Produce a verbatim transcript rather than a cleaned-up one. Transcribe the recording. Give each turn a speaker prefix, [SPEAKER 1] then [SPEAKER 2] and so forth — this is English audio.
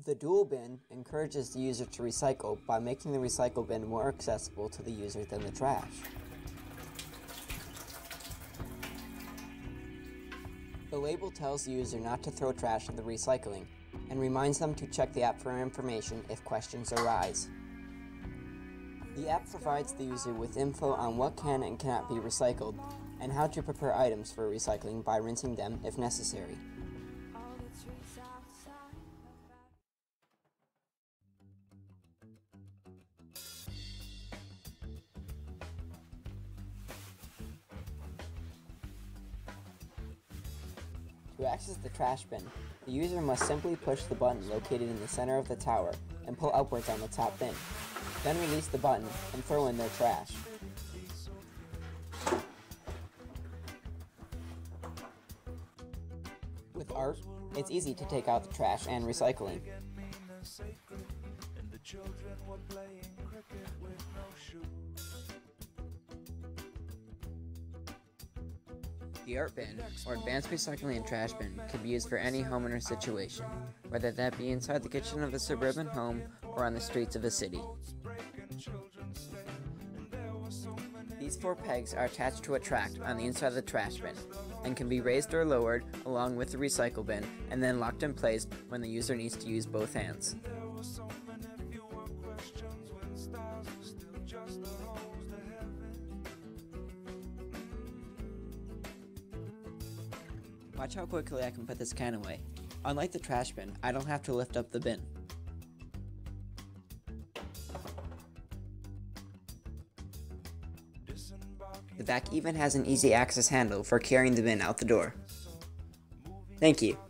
[SPEAKER 1] The dual bin encourages the user to recycle by making the recycle bin more accessible to the user than the trash. The label tells the user not to throw trash in the recycling and reminds them to check the app for information if questions arise. The app provides the user with info on what can and cannot be recycled and how to prepare items for recycling by rinsing them if necessary. To access the trash bin, the user must simply push the button located in the center of the tower and pull upwards on the top bin. Then release the button and throw in their trash. With art, it's easy to take out the trash and recycling. The art bin, or advanced recycling and trash bin, can be used for any home or situation, whether that be inside the kitchen of a suburban home or on the streets of a city. These four pegs are attached to a track on the inside of the trash bin, and can be raised or lowered along with the recycle bin, and then locked in place when the user needs to use both hands. Watch how quickly I can put this can away. Unlike the trash bin, I don't have to lift up the bin. The back even has an easy access handle for carrying the bin out the door. Thank you.